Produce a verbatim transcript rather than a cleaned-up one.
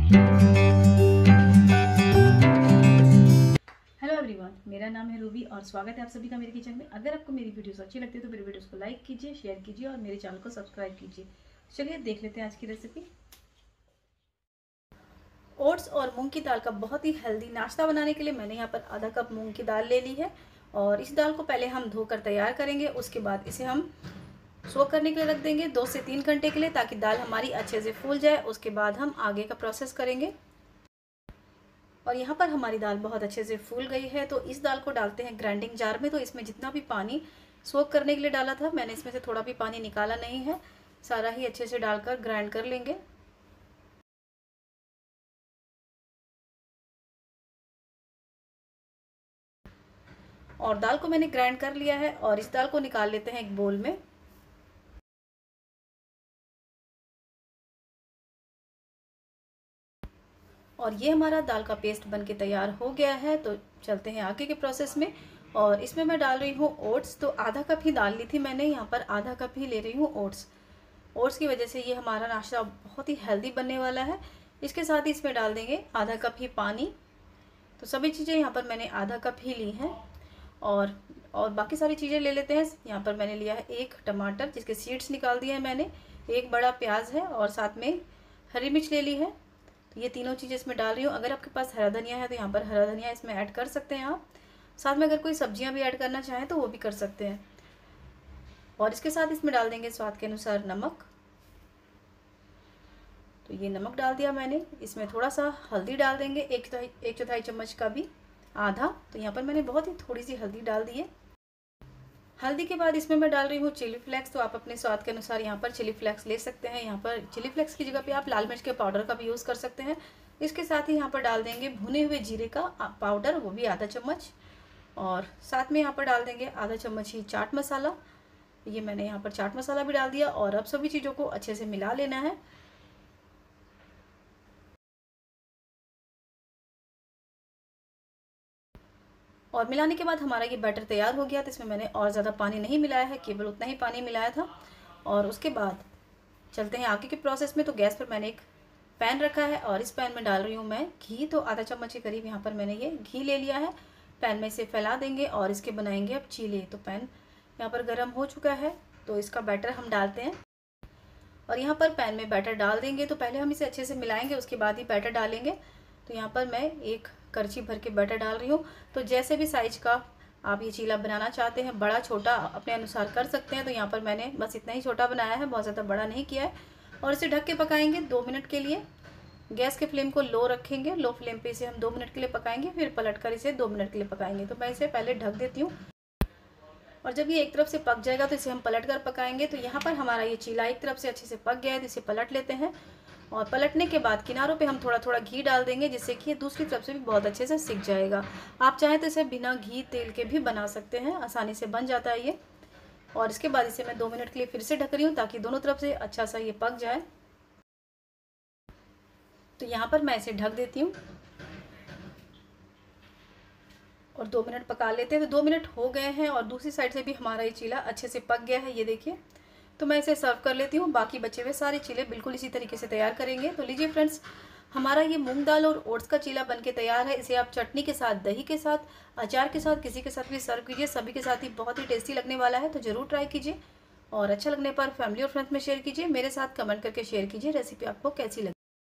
Hello everyone, मेरा नाम है रूबी और स्वागत है आप सभी का मेरे किचन में। अगर आपको मेरी वीडियोस अच्छी लगती है तो मेरी वीडियोस को लाइक कीजिए, शेयर कीजिए और मेरे चैनल को सब्सक्राइब कीजिए। चलिए देख लेते हैं आज की रेसिपी। ओट्स और मूंग की दाल का बहुत ही हेल्दी नाश्ता बनाने के लिए मैंने यहाँ पर आधा कप मूंग की दाल ले ली है और इस दाल को पहले हम धोकर तैयार करेंगे। उसके बाद इसे हम सोक करने के लिए रख देंगे दो से तीन घंटे के लिए, ताकि दाल हमारी अच्छे से फूल जाए। उसके बाद हम आगे का प्रोसेस करेंगे। और यहाँ पर हमारी दाल बहुत अच्छे से फूल गई है, तो इस दाल को डालते हैं ग्राइंडिंग जार में। तो इसमें जितना भी पानी सोक करने के लिए डाला था मैंने इसमें से थोड़ा भी पानी निकाला नहीं है, सारा ही अच्छे से डालकर ग्राइंड कर लेंगे। और दाल को मैंने ग्राइंड कर लिया है और इस दाल को निकाल लेते हैं एक बोल में। और ये हमारा दाल का पेस्ट बनके तैयार हो गया है। तो चलते हैं आगे के प्रोसेस में। और इसमें मैं डाल रही हूँ ओट्स। तो आधा कप ही दाल ली थी मैंने, यहाँ पर आधा कप ही ले रही हूँ ओट्स। ओट्स की वजह से ये हमारा नाश्ता बहुत ही हेल्दी बनने वाला है। इसके साथ ही इसमें डाल देंगे आधा कप ही पानी। तो सभी चीज़ें यहाँ पर मैंने आधा कप ही ली हैं। और और बाकी सारी चीज़ें ले लेते हैं। यहाँ पर मैंने लिया है एक टमाटर जिसके सीड्स निकाल दिए हैं मैंने, एक बड़ा प्याज है और साथ में हरी मिर्च ले ली है। तो ये तीनों चीज़ें इसमें डाल रही हूँ। अगर आपके पास हरा धनिया है तो यहाँ पर हरा धनिया इसमें ऐड कर सकते हैं आप। साथ में अगर कोई सब्जियाँ भी ऐड करना चाहें तो वो भी कर सकते हैं। और इसके साथ इसमें डाल देंगे स्वाद के अनुसार नमक। तो ये नमक डाल दिया मैंने। इसमें थोड़ा सा हल्दी डाल देंगे, एक चौथाई एक चौथाई चम्मच का भी आधा। तो यहाँ पर मैंने बहुत ही थोड़ी सी हल्दी डाल दी है। हल्दी के बाद इसमें मैं डाल रही हूँ चिली फ्लेक्स। तो आप अपने स्वाद के अनुसार यहाँ पर चिली फ्लेक्स ले सकते हैं। यहाँ पर चिली फ्लेक्स की जगह पे आप लाल मिर्च के पाउडर का भी यूज़ कर सकते हैं। इसके साथ ही यहाँ पर डाल देंगे भुने हुए जीरे का पाउडर, वो भी आधा चम्मच। और साथ में यहाँ पर डाल देंगे आधा चम्मच ही चाट मसाला। ये मैंने यहाँ पर चाट मसाला भी डाल दिया। और अब सभी चीज़ों को अच्छे से मिला लेना है। और मिलाने के बाद हमारा ये बैटर तैयार हो गया। तो इसमें मैंने और ज़्यादा पानी नहीं मिलाया है, केवल उतना ही पानी मिलाया था। और उसके बाद चलते हैं आगे के प्रोसेस में। तो गैस पर मैंने एक पैन रखा है और इस पैन में डाल रही हूँ मैं घी। तो आधा चम्मच के करीब यहाँ पर मैंने ये घी ले लिया है। पैन में इसे फैला देंगे और इसके बनाएंगे अब चीले। तो पैन यहाँ पर गर्म हो चुका है, तो इसका बैटर हम डालते हैं। और यहाँ पर पैन में बैटर डाल देंगे। तो पहले हम इसे अच्छे से मिलाएंगे, उसके बाद ही बैटर डालेंगे। तो यहाँ पर मैं एक करछी भर के बैटर डाल रही हूँ। तो जैसे भी साइज का आप ये चीला बनाना चाहते हैं, बड़ा छोटा अपने अनुसार कर सकते हैं। तो यहाँ पर मैंने बस इतना ही छोटा बनाया है, बहुत ज़्यादा बड़ा नहीं किया है। और इसे ढक के पकाएंगे दो मिनट के लिए। गैस के फ्लेम को लो रखेंगे, लो फ्लेम पे इसे हम दो मिनट के लिए पकाएंगे, फिर पलट कर इसे दो मिनट के लिए पकाएंगे। तो मैं इसे पहले ढक देती हूँ। और जब ये एक तरफ से पक जाएगा तो इसे हम पलट कर पकाएंगे। तो यहाँ पर हमारा ये चीला एक तरफ से अच्छे से पक गया है, तो इसे पलट लेते हैं। और पलटने के बाद किनारों पे हम थोड़ा थोड़ा घी डाल देंगे, जिससे कि ये दूसरी तरफ से भी बहुत अच्छे से सिक जाएगा। आप चाहें तो इसे बिना घी तेल के भी बना सकते हैं, आसानी से बन जाता है ये। और इसके बाद इसे मैं दो मिनट के लिए फिर से ढक रही हूँ, ताकि दोनों तरफ से अच्छा सा ये पक जाए। तो यहाँ पर मैं इसे ढक देती हूँ और दो मिनट पका लेते हैं। तो दो मिनट हो गए हैं और दूसरी साइड से भी हमारा ये चीला अच्छे से पक गया है, ये देखिए। तो मैं इसे सर्व कर लेती हूँ। बाकी बचे हुए सारे चीले बिल्कुल इसी तरीके से तैयार करेंगे। तो लीजिए फ्रेंड्स, हमारा ये मूंग दाल और ओट्स का चीला बनके तैयार है। इसे आप चटनी के साथ, दही के साथ, अचार के साथ, किसी के साथ भी सर्व कीजिए। सभी के साथ ही बहुत ही टेस्टी लगने वाला है। तो ज़रूर ट्राई कीजिए और अच्छा लगने पर फैमिली और फ्रेंड्स में शेयर कीजिए। मेरे साथ कमेंट करके शेयर कीजिए रेसिपी आपको कैसी लगी।